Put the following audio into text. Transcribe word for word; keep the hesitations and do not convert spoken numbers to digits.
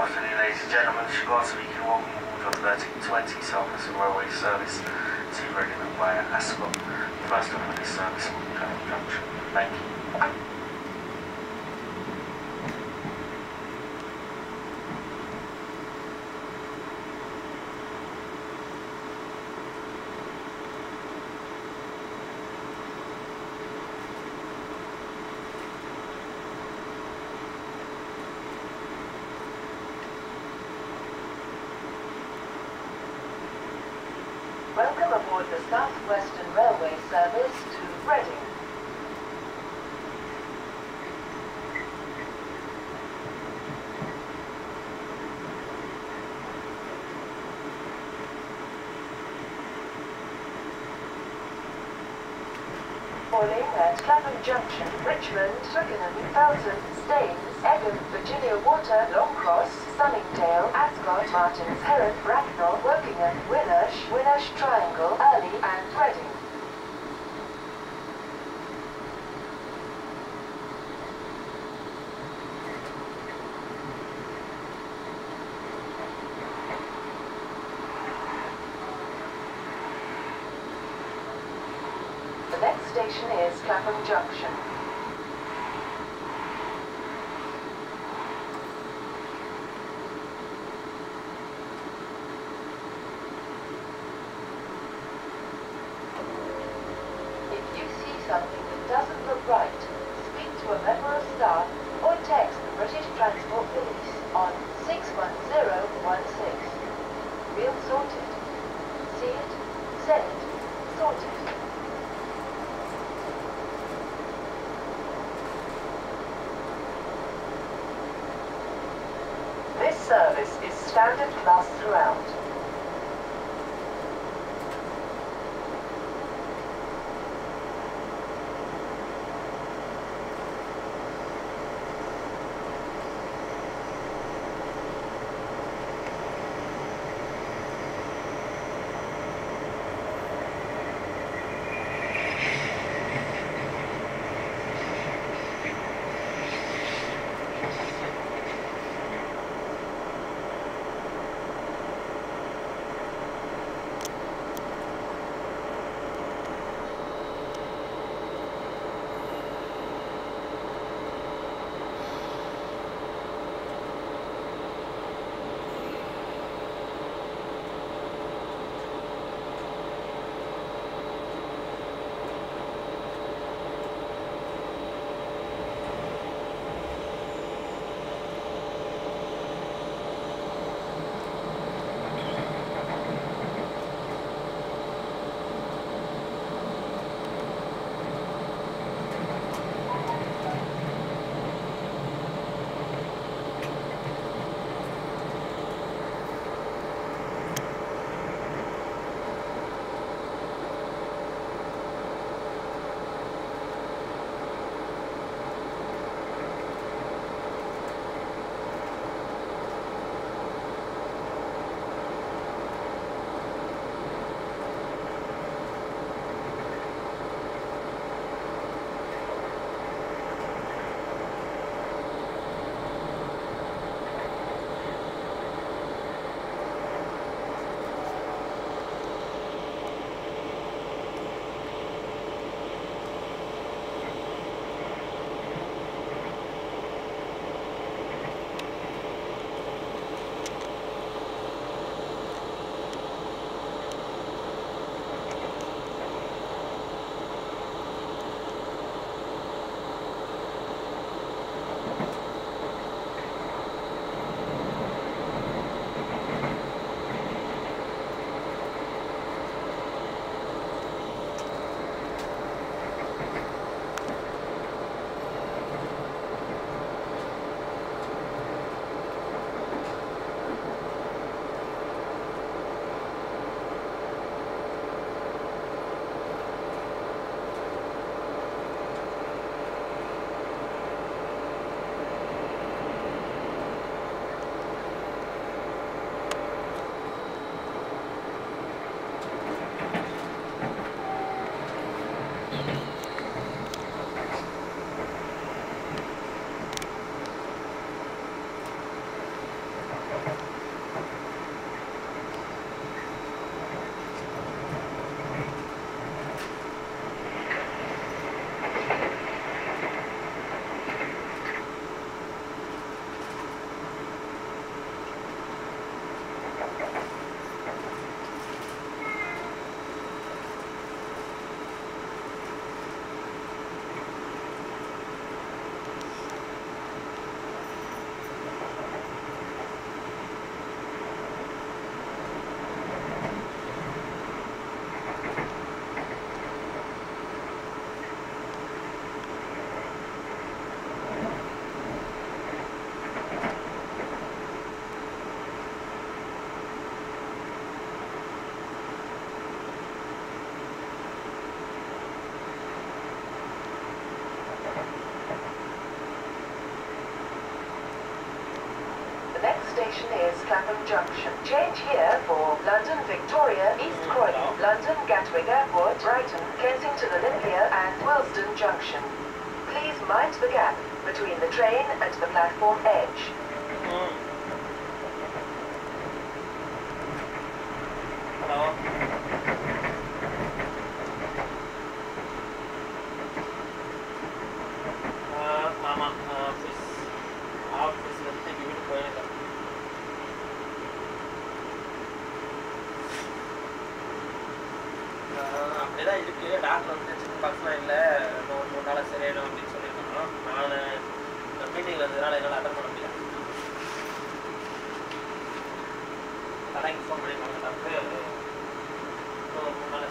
afternoon, ladies and gentlemen. Siobhan speaking. Welcome aboard on thirteen twenty Southwestern Railway service to Reading via Ascot. First up on this service will be Clapham Junction. Thank you. Welcome aboard the South Western Railway service to Reading. Boarding at Clapham Junction, Richmond, Twickenham, Felton, Staines, Egham, Virginia Water, Longcross, Sunningdale, Ascot, Martins Heron, Bracknell, Wokingham, Winnersh, Winnersh Triangle, Early and Reading. The next station is Clapham Junction. If you see something that doesn't look right, speak to a member of staff or text the British Transport Police on six one zero one six. We'll sort it. See it, said it, sort it. This service is standard class throughout. station is Clapham Junction. Change here for London Victoria, East Croydon, London Gatwick Airport, Brighton, Kensington Olympia and Willesden Junction. Please mind the gap between the train and the platform edge. Mm. Hello. Uh, Mama, uh, please. Office, let's take you to Korea. அப்படிதான் இருக்கு. Doctor வந்து chicken பாக்ஸ்லாம் இல்லை, ஒரு மூணு நாளாக சரியாயிடும் அப்படின்னு சொல்லியிருக்காங்க. நான் மீட்டிங்கில் இருந்ததுனால என்னால் அட்டன் பண்ண முடியல. கடைக்கு ஃபோன் பண்ணியிருக்காங்க டாக்டர், ஒரு மூணு நாள்